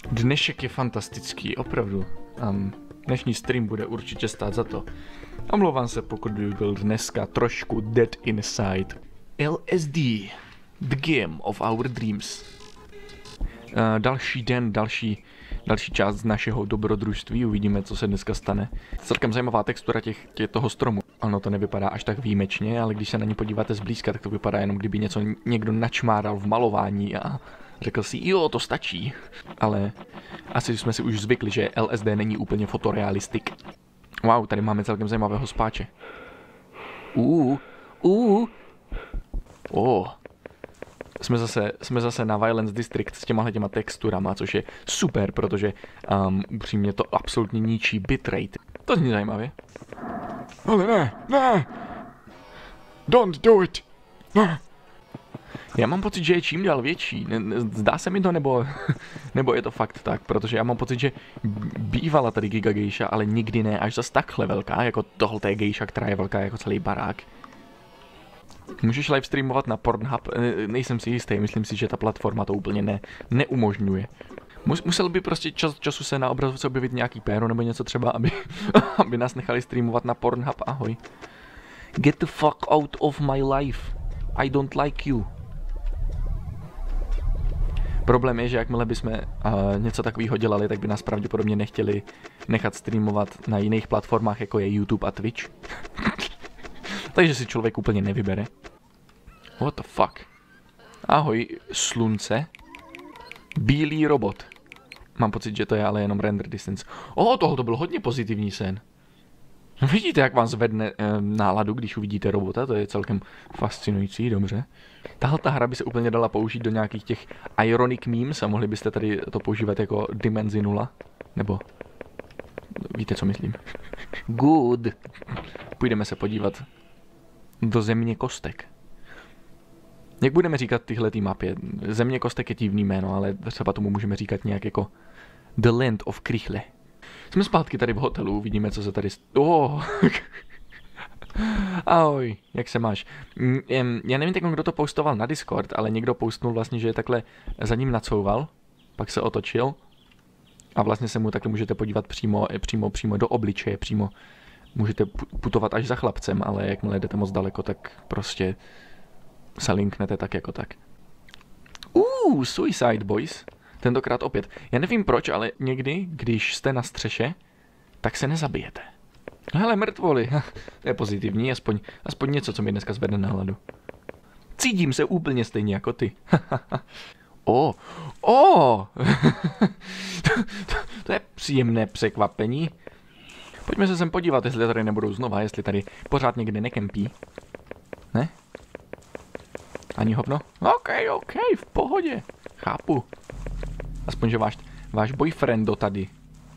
Dnešek je fantastický, opravdu. Dnešní stream bude určitě stát za to. Omlouvám se, pokud by byl dneska trošku dead inside. LSD, the game of our dreams. Další den, další část našeho dobrodružství, uvidíme, co se dneska stane. Celkem zajímavá textura toho stromu. Ano, to nevypadá až tak výjimečně, ale když se na ní podíváte zblízka, tak to vypadá jenom kdyby něco někdo načmáral v malování a řekl si, jo, to stačí. Ale asi jsme si už zvykli, že LSD není úplně fotorealistik. Wow, tady máme celkem zajímavého spáče. Jsme zase na Violence District s těma texturama, což je super, protože upřímně to absolutně ničí bitrate. To zní zajímavě. Ale ne! Don't do it! Ne. Já mám pocit, že je čím dál větší. Zdá se mi to, nebo je to fakt tak, protože já mám pocit, že bývala tady Giga Geisha, ale nikdy ne až zas takhle velká, jako tohle je Geisha, která je velká jako celý barák. Můžeš live streamovat na Pornhub? Nejsem si jistý, myslím si, že ta platforma to úplně neumožňuje. Musel by prostě čas od času se na obrazovce objevit nějaký péro nebo něco třeba, aby nás nechali streamovat na Pornhub. Ahoj. Get the fuck out of my life. I don't like you. Problém je, že jakmile bychom něco takového dělali, tak by nás pravděpodobně nechtěli nechat streamovat na jiných platformách, jako je YouTube a Twitch. Takže si člověk úplně nevybere. What the fuck? Ahoj, slunce. Bílý robot. Mám pocit, že to je ale jenom render distance. Tohle byl hodně pozitivní sen. Vidíte, jak vám zvedne náladu, když uvidíte robota? To je celkem fascinující, dobře. Tahle hra by se úplně dala použít do nějakých těch ironic memes a mohli byste tady to používat jako dimenzi 0. Nebo... víte, co myslím. Good. Půjdeme se podívat do země kostek. Jak budeme říkat tyhletý mapě? Země kostek je divný jméno, ale třeba tomu můžeme říkat nějak jako The Land of Krychle. Jsme zpátky tady v hotelu, vidíme, co se tady... Ahoj, jak se máš? Já nevím, kdo to postoval na Discord, ale někdo postnul vlastně, že je takhle za ním nacouval, pak se otočil a vlastně se mu takhle můžete podívat přímo do obličeje, můžete putovat až za chlapcem, ale jakmile jdete moc daleko, tak prostě se linknete tak jako tak. Suicide Boys. Tentokrát opět. Já nevím proč, ale někdy, když jste na střeše, tak se nezabijete. Hele, mrtvoli. To je pozitivní, aspoň něco, co mi dneska zvedne náladu. Cítím se úplně stejně jako ty. To je příjemné překvapení. Pojďme se sem podívat, jestli tady nebudou znova, jestli tady pořád někde nekempí. Ne? Ani hovno? OK, v pohodě. Chápu. Aspoň, že váš boyfriend tady.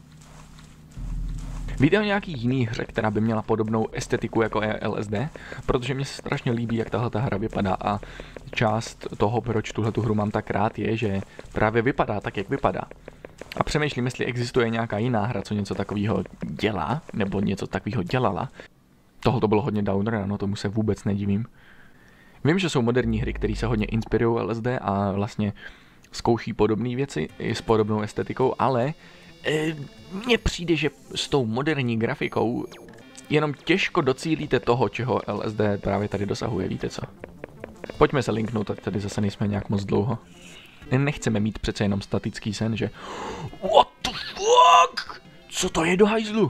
Víte o nějaký jiný hře, která by měla podobnou estetiku jako je LSD? Protože mně se strašně líbí, jak tahle hra vypadá a část toho, proč tuhletu hru mám tak rád, je, že právě vypadá tak, jak vypadá. A přemýšlím, jestli existuje nějaká jiná hra, co něco takového dělá, nebo něco takového dělala. Tohle to bylo hodně downer, ano, tomu se vůbec nedivím. Vím, že jsou moderní hry, které se hodně inspirují LSD a vlastně zkouší podobné věci i s podobnou estetikou, ale mně přijde, že s tou moderní grafikou jenom těžko docílíte toho, čeho LSD právě tady dosahuje, víte co? Pojďme se linknout, tak tady zase nejsme nějak moc dlouho. Nechceme mít přece jenom statický sen, že... What the fuck? Co to je do hajzlu?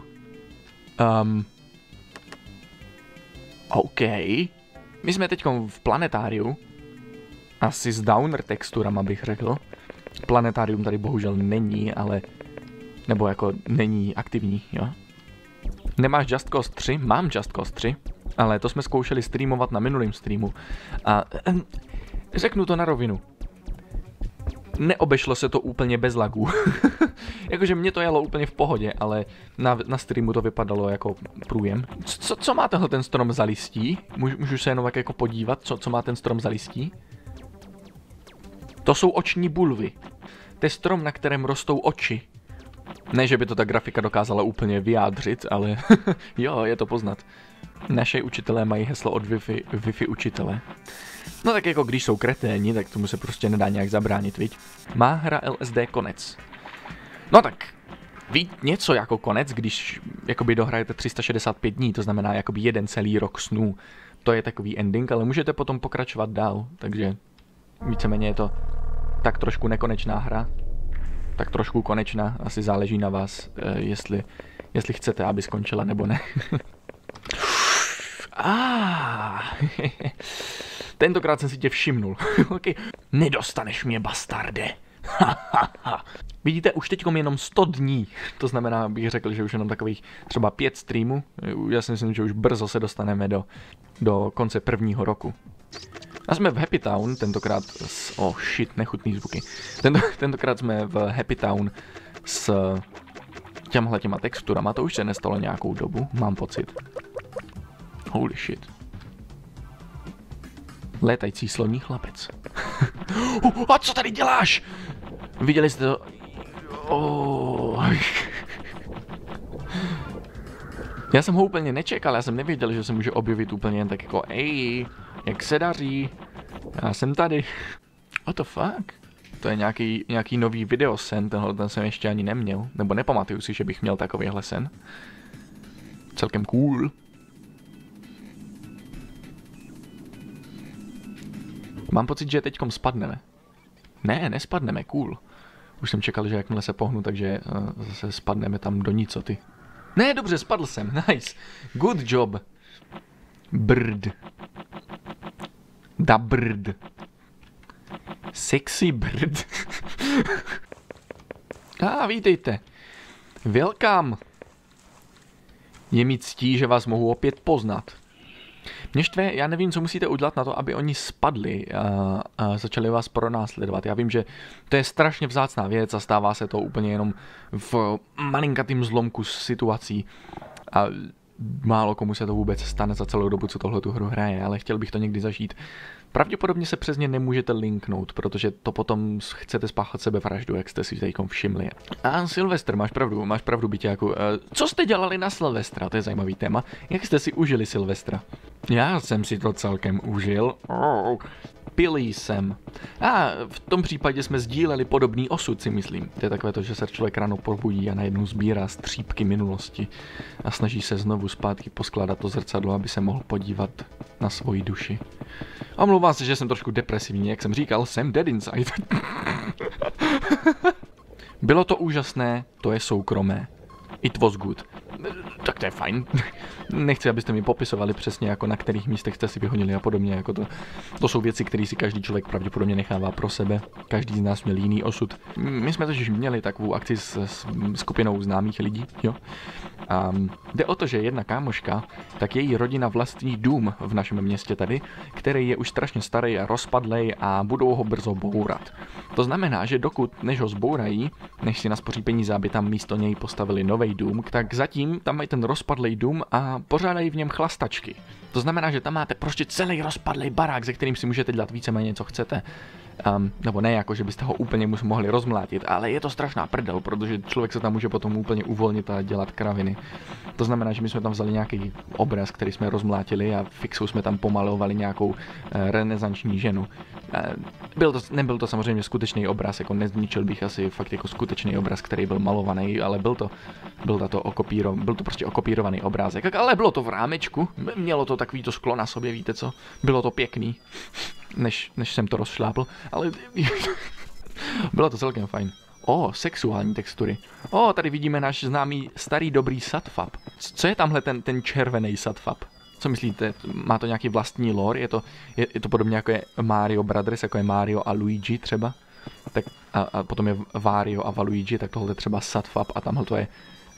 OK. My jsme teď v planetáriu. Asi s downer texturama bych řekl. Planetárium tady bohužel není, ale... nebo jako není aktivní, jo? Nemáš Just Cause 3? Mám Just Cause 3, ale to jsme zkoušeli streamovat na minulém streamu. A řeknu to na rovinu. Neobešlo se to úplně bez lagů. Jakože mě to jelo úplně v pohodě, ale na streamu to vypadalo jako průjem. Co má tenhle ten strom za listí? Můžu se jenom tak jako podívat, co má ten strom za listí? To jsou oční bulvy. To je strom, na kterém rostou oči. Ne, že by to ta grafika dokázala úplně vyjádřit, ale jo, je to poznat. Naše učitelé mají heslo od Wi-Fi učitele. No tak jako když jsou kreténi, tak tomu se prostě nedá nějak zabránit, viď? Má hra LSD konec. No tak, ví něco jako konec, když jakoby dohrajete 365 dní, to znamená jakoby jeden celý rok snů. To je takový ending, ale můžete potom pokračovat dál, takže víceméně je to tak trošku nekonečná hra. Tak trošku konečná, asi záleží na vás, jestli chcete, aby skončila nebo ne. Tentokrát jsem si tě všimnul. Okay. Nedostaneš mě, bastarde. Vidíte, už teďkom jenom 100 dní. To znamená, bych řekl, že už jenom takových třeba 5 streamů. Já si myslím, že už brzo se dostaneme do konce prvního roku. A jsme v Happy Town, tentokrát nechutný zvuky. Tentokrát jsme v Happy Town s těma texturama, to už se nestalo nějakou dobu, mám pocit. Holy shit. Létající sloní chlapec. A co tady děláš? Viděli jste to? Já jsem ho úplně nečekal, já jsem nevěděl, že se může objevit úplně jen tak jako jak se daří? Já jsem tady. What the fuck? To je nějaký nový videosen, ten jsem ještě ani neměl. Nebo nepamatuju si, že bych měl takovýhle sen. Celkem cool. Mám pocit, že teďkom spadneme. Ne, nespadneme, cool. Už jsem čekal, že jakmile se pohnu, takže zase spadneme tam do nicoty. Ne, dobře, spadl jsem, nice. Good job. Bird. Da bird. Sexy bird. Vítejte. Welcome. Je mi ctí, že vás mohu opět poznat. Mě štve, já nevím, co musíte udělat na to, aby oni spadli a začali vás pronásledovat. Já vím, že to je strašně vzácná věc a stává se to úplně jenom v malinkatým zlomku situací. A málo komu se to vůbec stane za celou dobu, co tohle tu hru hraje, ale chtěl bych to někdy zažít. Pravděpodobně se přes ně nemůžete linknout, protože to potom chcete spáchat sebevraždu, jak jste si teďkom všimli. A Silvestr, máš pravdu, byťáku. Co jste dělali na Silvestra? To je zajímavý téma. Jak jste si užili Silvestra? Já jsem si to celkem užil. Pili jsem. V tom případě jsme sdíleli podobný osud, si myslím. To je takové to, že se člověk ráno probudí a najednou sbírá střípky minulosti a snaží se znovu zpátky poskládat to zrcadlo, aby se mohl podívat na svoji duši. Omlouvám se, že jsem trošku depresivní, jak jsem říkal, jsem dead inside. Bylo to úžasné, to je soukromé. It was good. Tak to je fajn. Nechci, abyste mi popisovali přesně, jako na kterých místech jste si vyhodili a podobně. Jako to jsou věci, které si každý člověk pravděpodobně nechává pro sebe. Každý z nás měl jiný osud. My jsme totiž měli takovou akci s skupinou známých lidí, jo. A jde o to, že jedna kámoška, tak její rodina vlastní dům v našem městě tady, který je už strašně starý a rozpadlej a budou ho brzo bourat. To znamená, že než ho zbourají, než si naspoří peníze, aby tam místo něj postavili nový dům, tak zatím tam mají ten rozpadlej dům a pořádají v něm chlastačky. To znamená, že tam máte prostě celý rozpadlej barák, ze kterým si můžete dělat víceméně co chcete. Nebo ne jako, že byste ho úplně mohli rozmlátit, ale je to strašná prdel, protože člověk se tam může potom úplně uvolnit a dělat kraviny. To znamená, že my jsme tam vzali nějaký obraz, který jsme rozmlátili a fixou jsme tam pomalovali nějakou renesanční ženu. Nebyl to samozřejmě skutečný obraz, jako nezničil bych asi fakt jako skutečný obraz, který byl malovaný, ale byl to prostě okopírovaný obrázek, ale bylo to v rámečku, mělo to takovýto sklo na sobě, víte co, bylo to pěkný, než jsem to rozšlápl, ale bylo to celkem fajn. Sexuální textury. Tady vidíme náš známý starý dobrý Satfab. Co je tamhle ten červený Satfab? Co myslíte? Má to nějaký vlastní lore? Je to podobně jako je Mario Brothers, jako je Mario a Luigi třeba? Tak a potom je Wario a Waluigi, tak tohle je třeba Satfab a tamhle to je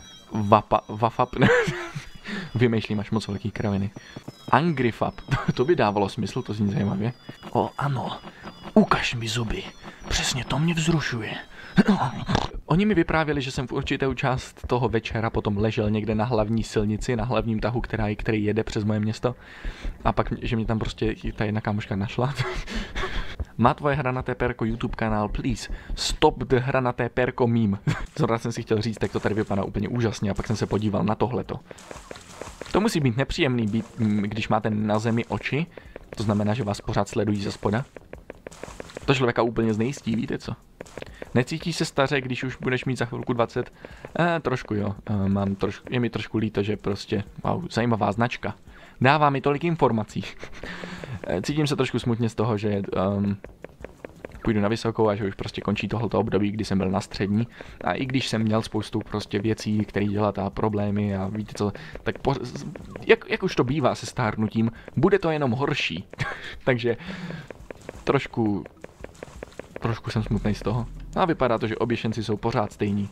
Wafab. Vymýšlím až moc velký kraviny. Angryfab. To by dávalo smysl, to zní zajímavě. Ano. Ukaž mi zuby. Přesně to mě vzrušuje. Oni mi vyprávěli, že jsem v určitou část toho večera potom ležel někde na hlavní silnici, na hlavním tahu, který jede přes moje město. A pak, že mě tam prostě ta jedna kámoška našla. Má tvoje hranaté perko YouTube kanál, please, stop the hranaté perko meme. Zrovna jsem si chtěl říct, tak to tady vypadá úplně úžasně a pak jsem se podíval na tohleto. To musí být nepříjemný, když máte na zemi oči, to znamená, že vás pořád sledují ze spoda. To člověka úplně znejistí, víte co? Necítíš se staře, když už budeš mít za chvilku 20? Trošku jo, je mi trošku líto, že prostě, wow, zajímavá značka. Dává mi tolik informací. Cítím se trošku smutně z toho, že půjdu na vysokou a že už prostě končí tohoto období, kdy jsem byl na střední. A i když jsem měl spoustu prostě věcí, které dělat a problémy a víte co, tak jak už to bývá se stárnutím, bude to jenom horší. Takže trošku jsem smutný z toho. A vypadá to, že oběšenci jsou pořád stejní.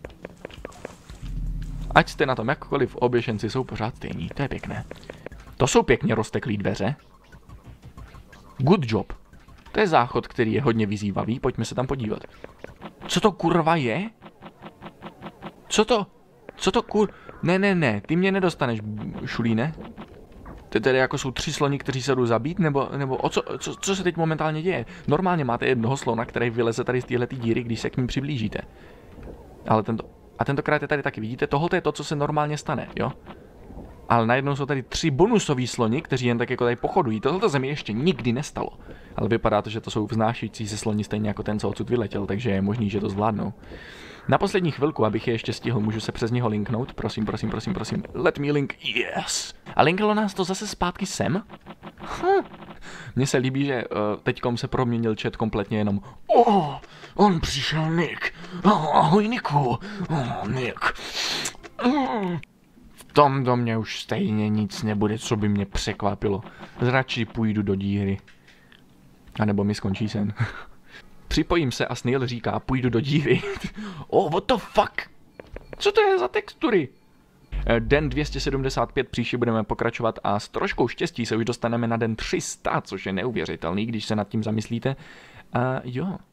Ať jste na tom jakkoliv, oběšenci jsou pořád stejní. To je pěkné. To jsou pěkně rozteklý dveře. Good job. To je záchod, který je hodně vyzývavý. Pojďme se tam podívat. Co to kurva je? Co to Ne, ty mě nedostaneš, šulíne. To tedy jako jsou 3 sloni, kteří se jdou zabít, nebo co se teď momentálně děje? Normálně máte jednoho slona, který vyleze tady z téhletý díry, když se k ním přiblížíte. Ale tentokrát je tady taky, vidíte, tohle je to, co se normálně stane, jo? Ale najednou jsou tady 3 bonusový sloni, kteří jen tak jako tady pochodují. Tohle zemi ještě nikdy nestalo. Ale vypadá to, že to jsou vznášející se sloni stejně jako ten, co odsud vyletěl, takže je možný, že to zvládnou. Na poslední chvilku, abych je ještě stihl, můžu se přes něho linknout. Prosím. Let me link. Yes. A linkalo nás to zase zpátky sem? Mně se líbí, že teďkom se proměnil chat kompletně jenom. On přišel Nick. Ahoj Niku. Nick. V tom domě už stejně nic nebude, co by mě překvapilo. Radši půjdu do díry. A nebo mi skončí sen. Připojím se a Snail říká, půjdu do díry. What the fuck? Co to je za textury? Den 275, příště budeme pokračovat a s troškou štěstí se už dostaneme na den 300, což je neuvěřitelný, když se nad tím zamyslíte. Jo.